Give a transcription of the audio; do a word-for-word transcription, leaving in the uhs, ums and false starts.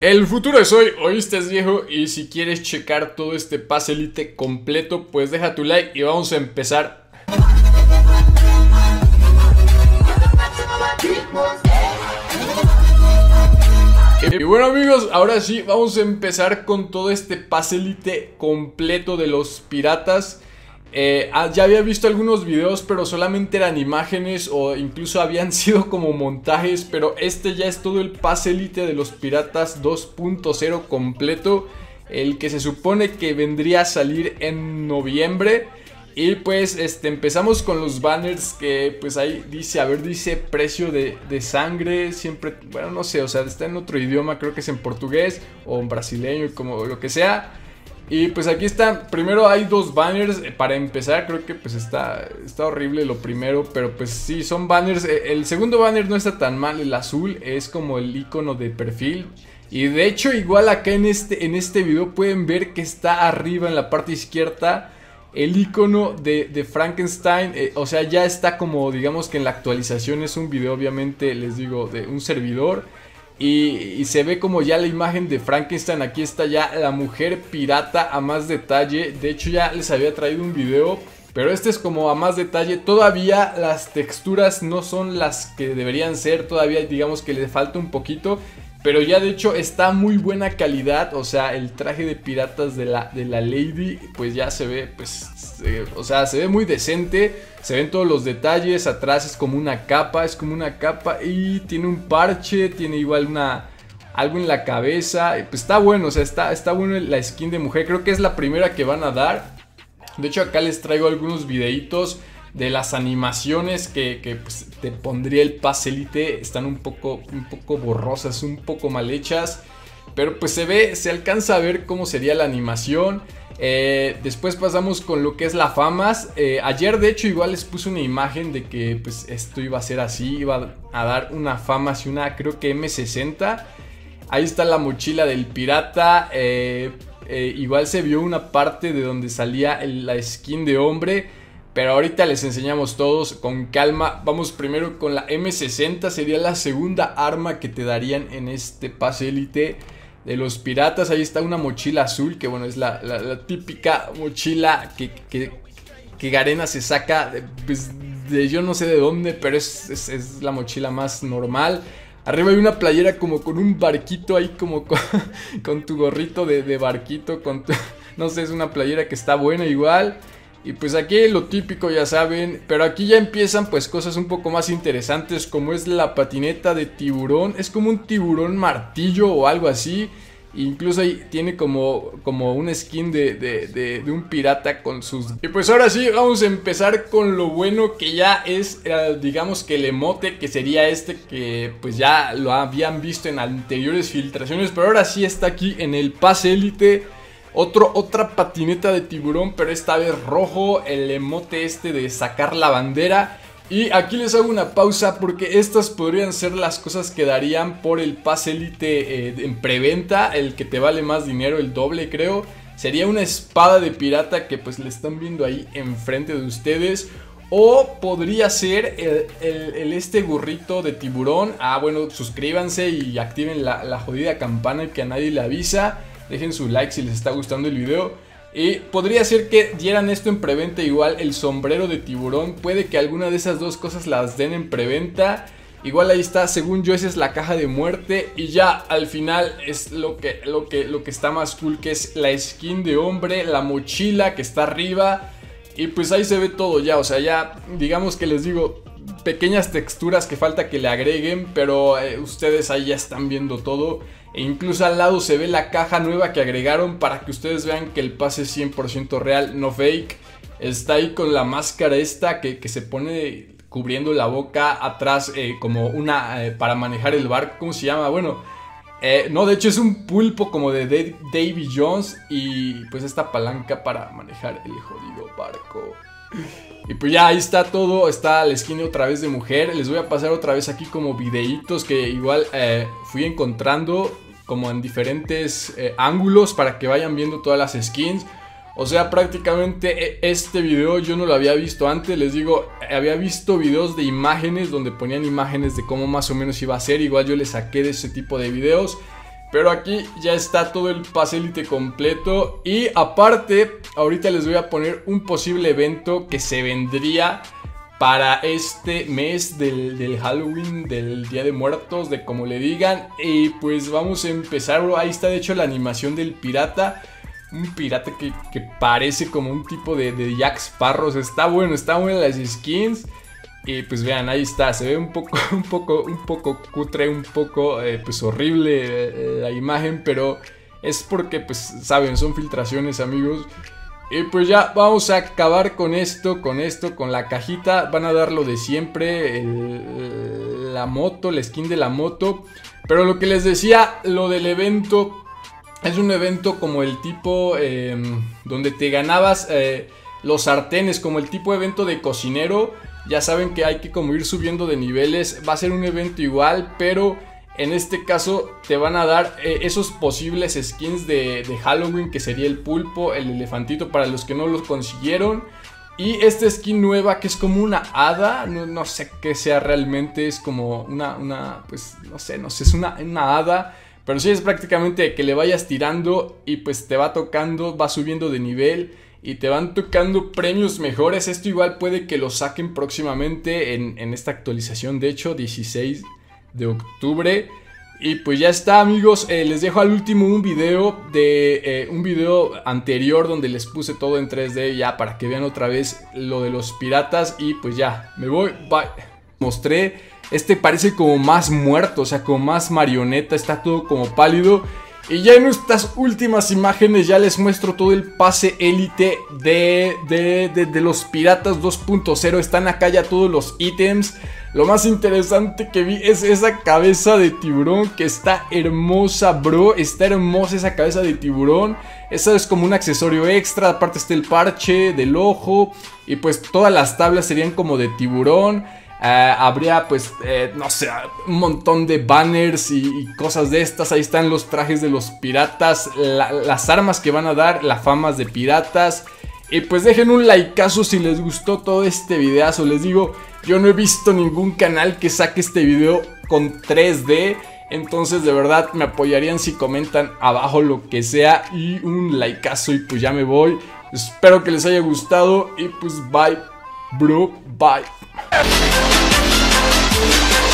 El futuro es hoy, oíste es viejo, y si quieres checar todo este pase elite completo, pues deja tu like y vamos a empezar. Y bueno amigos, ahora sí vamos a empezar con todo este pase elite completo de los piratas. Eh, ya había visto algunos videos, pero solamente eran imágenes o incluso habían sido como montajes. Pero este ya es todo el pase elite de los piratas dos punto cero completo, el que se supone que vendría a salir en noviembre. Y pues este, empezamos con los banners que pues ahí dice, a ver, dice precio de, de sangre, siempre, bueno, no sé, o sea, está en otro idioma, creo que es en portugués o en brasileño, como lo que sea. Y pues aquí está, primero hay dos banners, para empezar creo que pues está, está horrible lo primero, pero pues sí, son banners. El segundo banner no está tan mal, el azul es como el icono de perfil. Y de hecho igual acá en este, en este video pueden ver que está arriba en la parte izquierda el icono de, de Frankenstein, eh, o sea ya está como, digamos que en la actualización es un video obviamente, les digo, de un servidor. Y, y se ve como ya la imagen de Frankenstein, aquí está ya la mujer pirata a más detalle. De hecho ya les había traído un video, pero este es como a más detalle. Todavía las texturas no son las que deberían ser, todavía digamos que le falta un poquito. Pero ya de hecho está muy buena calidad, o sea, el traje de piratas de la, de la Lady, pues ya se ve, pues, eh, o sea, se ve muy decente. Se ven todos los detalles, atrás es como una capa, es como una capa y tiene un parche, tiene igual una, algo en la cabeza. Y pues está bueno, o sea, está, está bueno la skin de mujer, creo que es la primera que van a dar. De hecho acá les traigo algunos videitos de las animaciones que, que pues, te pondría el pase elite. Están un poco, un poco borrosas, un poco mal hechas, pero pues se ve, se alcanza a ver cómo sería la animación. Eh, después pasamos con lo que es la famas. eh, Ayer de hecho igual les puse una imagen de que pues esto iba a ser así, iba a dar una famas y una, creo que eme sesenta. Ahí está la mochila del pirata. eh, eh, Igual se vio una parte de donde salía el, la skin de hombre, pero ahorita les enseñamos todos con calma. Vamos primero con la eme sesenta, sería la segunda arma que te darían en este pase elite de los piratas. Ahí está una mochila azul, que bueno, es la, la, la típica mochila que, que, que Garena se saca de, pues, de yo no sé de dónde, pero es, es, es la mochila más normal. Arriba hay una playera como con un barquito ahí, como con, con tu gorrito de, de barquito, con tu, no sé, es una playera que está buena igual. Y pues aquí lo típico, ya saben, pero aquí ya empiezan pues cosas un poco más interesantes, como es la patineta de tiburón. Es como un tiburón martillo o algo así. Incluso ahí tiene como, como un skin de, de, de, de un pirata con sus... Y pues ahora sí, vamos a empezar con lo bueno, que ya es, eh, digamos que el emote, que sería este, que pues ya lo habían visto en anteriores filtraciones, pero ahora sí está aquí en el pase elite. Otro, otra patineta de tiburón, pero esta vez rojo, el emote este de sacar la bandera. Y aquí les hago una pausa porque estas podrían ser las cosas que darían por el pase elite eh, en preventa, el que te vale más dinero, el doble creo. Sería una espada de pirata que pues le están viendo ahí enfrente de ustedes. O podría ser el, el, el este gorrito de tiburón. Ah bueno, suscríbanse y activen la, la jodida campana y que a nadie le avisa. Dejen su like si les está gustando el video. Y podría ser que dieran esto en preventa igual, el sombrero de tiburón. Puede que alguna de esas dos cosas las den en preventa. Igual ahí está, según yo esa es la caja de muerte. Y ya al final es lo que, lo que, lo que está más cool, que es la skin de hombre, la mochila que está arriba. Y pues ahí se ve todo ya, o sea ya digamos que les digo, pequeñas texturas que falta que le agreguen, pero eh, ustedes ahí ya están viendo todo. E incluso al lado se ve la caja nueva que agregaron para que ustedes vean que el pase es cien por ciento real, no fake. Está ahí con la máscara esta que, que se pone cubriendo la boca atrás, eh, como una eh, para manejar el barco, ¿cómo se llama? Bueno, eh, no, de hecho es un pulpo como de Dave, Davy Jones. Y pues esta palanca para manejar el jodido barco. Y pues ya ahí está todo, está la skin otra vez de mujer. Les voy a pasar otra vez aquí como videitos que igual eh, fui encontrando como en diferentes eh, ángulos para que vayan viendo todas las skins. O sea, prácticamente este video yo no lo había visto antes. Les digo, había visto videos de imágenes donde ponían imágenes de cómo más o menos iba a ser. Igual yo le saqué de ese tipo de videos. Pero aquí ya está todo el pase élite completo. Y aparte, ahorita les voy a poner un posible evento que se vendría para este mes del, del Halloween, del Día de Muertos, de como le digan. Y pues vamos a empezar, bro. Ahí está de hecho la animación del pirata. Un pirata que, que parece como un tipo de, de Jack Sparrow. Está bueno, está bueno las skins. Y pues vean, ahí está, se ve un poco, un poco, un poco cutre, un poco eh, pues horrible eh, la imagen, pero es porque pues saben, son filtraciones, amigos. Y pues ya vamos a acabar con esto, con esto, con la cajita. Van a dar lo de siempre, el, la moto, la skin de la moto. Pero lo que les decía, lo del evento, es un evento como el tipo eh, donde te ganabas eh, los sartenes, como el tipo de evento de cocinero. Ya saben que hay que como ir subiendo de niveles. Va a ser un evento igual, pero en este caso te van a dar eh, esos posibles skins de, de Halloween, que sería el pulpo, el elefantito para los que no los consiguieron. Y esta skin nueva que es como una hada, no, no sé qué sea realmente, es como una, una pues no sé, no sé, es una, una hada. Pero sí es prácticamente que le vayas tirando y pues te va tocando, va subiendo de nivel. Y te van tocando premios mejores. Esto igual puede que lo saquen próximamente en, en esta actualización. De hecho, dieciséis de octubre. Y pues ya está, amigos. Eh, les dejo al último un video de eh, un video anterior donde les puse todo en tres D ya para que vean otra vez lo de los piratas. Y pues ya, me voy. Bye. Mostré. Este parece como más muerto, o sea, como más marioneta. Está todo como pálido. Y ya en estas últimas imágenes ya les muestro todo el pase élite de, de, de, de los piratas dos punto cero. Están acá ya todos los ítems. Lo más interesante que vi es esa cabeza de tiburón que está hermosa, bro. Está hermosa esa cabeza de tiburón. Eso es como un accesorio extra. Aparte está el parche del ojo. Y pues todas las tablas serían como de tiburón. Uh, habría pues, eh, no sé, un montón de banners y, y cosas de estas. Ahí están los trajes de los piratas, la, las armas que van a dar, las famas de piratas. Y pues dejen un likeazo si les gustó todo este videazo. Les digo, yo no he visto ningún canal que saque este video con tres D. Entonces de verdad me apoyarían si comentan abajo lo que sea. Y un likeazo y pues ya me voy. Espero que les haya gustado y pues bye, bro, bye.